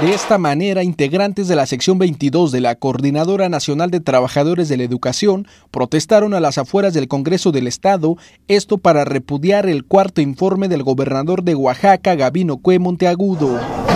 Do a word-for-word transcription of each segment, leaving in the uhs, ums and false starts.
De esta manera, integrantes de la sección veintidós de la Coordinadora Nacional de Trabajadores de la Educación protestaron a las afueras del Congreso del Estado, esto para repudiar el cuarto informe del gobernador de Oaxaca, Gabino Cue Monteagudo.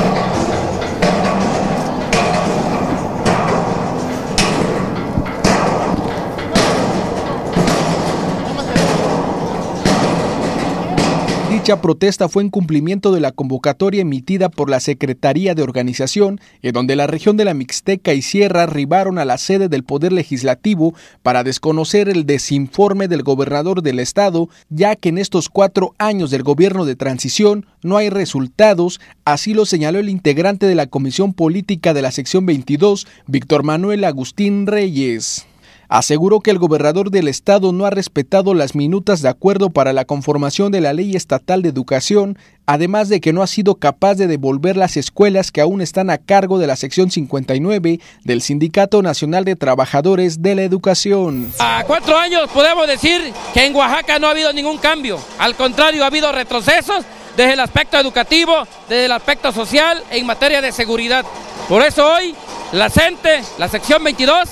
Dicha protesta fue en cumplimiento de la convocatoria emitida por la Secretaría de Organización, en donde la región de la Mixteca y Sierra arribaron a la sede del Poder Legislativo para desconocer el desinforme del gobernador del estado, ya que en estos cuatro años del gobierno de transición no hay resultados, así lo señaló el integrante de la Comisión Política de la sección veintidós, Víctor Manuel Agustín Reyes. Aseguró que el gobernador del estado no ha respetado las minutas de acuerdo para la conformación de la Ley Estatal de Educación, además de que no ha sido capaz de devolver las escuelas que aún están a cargo de la sección cincuenta y nueve del Sindicato Nacional de Trabajadores de la Educación. A cuatro años podemos decir que en Oaxaca no ha habido ningún cambio, al contrario ha habido retrocesos desde el aspecto educativo, desde el aspecto social e en materia de seguridad. Por eso hoy la CENTE, la sección veintidós,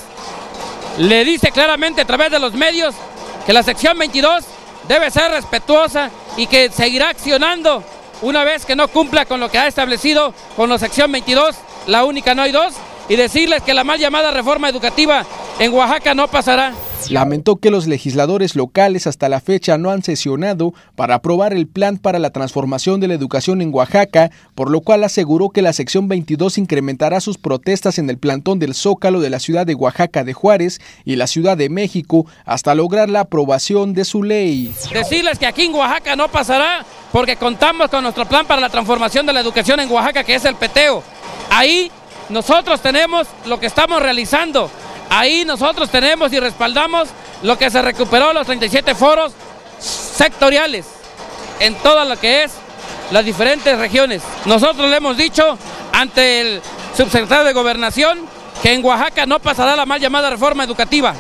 le dice claramente a través de los medios que la sección veintidós debe ser respetuosa y que seguirá accionando una vez que no cumpla con lo que ha establecido con la sección veintidós, la única no hay dos, y decirles que la mal llamada reforma educativa en Oaxaca no pasará. Lamentó que los legisladores locales hasta la fecha no han sesionado para aprobar el plan para la transformación de la educación en Oaxaca, por lo cual aseguró que la sección veintidós incrementará sus protestas en el plantón del Zócalo de la ciudad de Oaxaca de Juárez y la Ciudad de México hasta lograr la aprobación de su ley. Decirles que aquí en Oaxaca no pasará porque contamos con nuestro plan para la transformación de la educación en Oaxaca, que es el peteo. Ahí nosotros tenemos lo que estamos realizando. Ahí nosotros tenemos y respaldamos lo que se recuperó los treinta y siete foros sectoriales en todo lo que es las diferentes regiones. Nosotros le hemos dicho ante el subsecretario de Gobernación que en Oaxaca no pasará la mal llamada reforma educativa,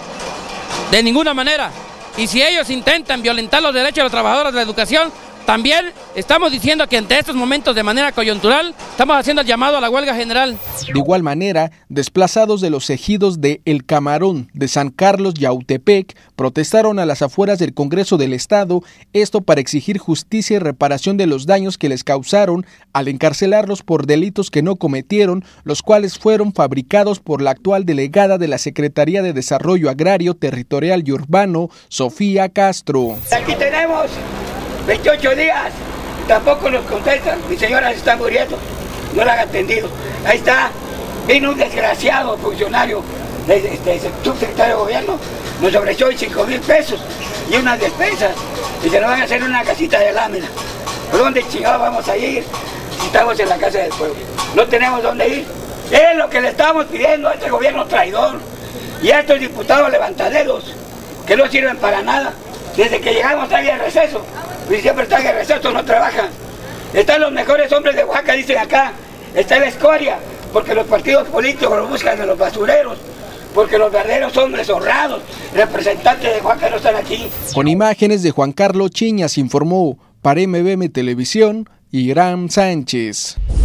de ninguna manera. Y si ellos intentan violentar los derechos de los trabajadores de la educación, también estamos diciendo que ante estos momentos de manera coyuntural estamos haciendo el llamado a la huelga general. De igual manera, desplazados de los ejidos de El Camarón, de San Carlos y Autepec, protestaron a las afueras del Congreso del Estado, esto para exigir justicia y reparación de los daños que les causaron al encarcelarlos por delitos que no cometieron, los cuales fueron fabricados por la actual delegada de la Secretaría de Desarrollo Agrario, Territorial y Urbano, Sofía Castro. Aquí tenemos veintiocho días, tampoco nos contestan, mi señora se está muriendo, no la han atendido. Ahí está, vino un desgraciado funcionario del este, subsecretario de gobierno, nos ofreció cinco mil pesos y unas despensas, y se nos van a hacer una casita de lámina. ¿Por dónde chingados vamos a ir si estamos en la casa del pueblo? No tenemos dónde ir. Es lo que le estamos pidiendo a este gobierno traidor y a estos diputados levantaderos que no sirven para nada. Desde que llegamos ahí al receso, y siempre están en receso, no trabajan. Están los mejores hombres de Oaxaca, dicen acá. Está la escoria, porque los partidos políticos los buscan de los basureros, porque los verdaderos hombres honrados, representantes de Oaxaca, no están aquí. Con imágenes de Juan Carlos Chiñas informó para M B M Televisión, Iram Sánchez.